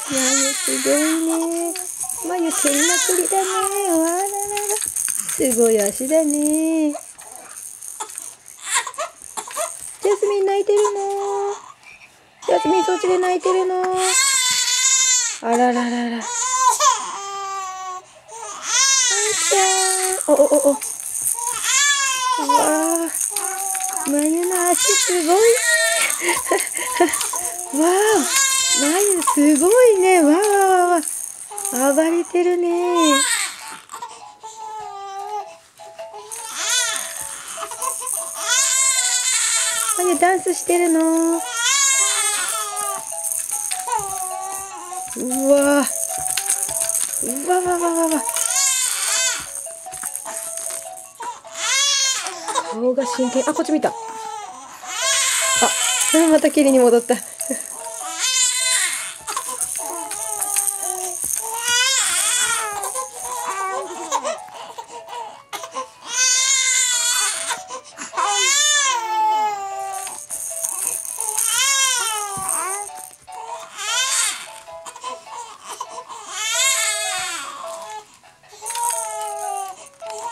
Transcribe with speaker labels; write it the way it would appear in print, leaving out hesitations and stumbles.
Speaker 1: ゆすごいね。まゆ蹴りまくりだね。わららら。すごい足だね。ジャスミン泣いてるの。ジャスミンそっちで泣いてるの。あらららら。あんちゃん。おおおお。うわあ。まゆの足すごいね。わあ。まゆすごいね。わあわあわあ。暴れてるね。まゆダンスしてるの。うわうわわわわわ。顔が真剣。あ、こっち見た。あ、また蹴りに戻った。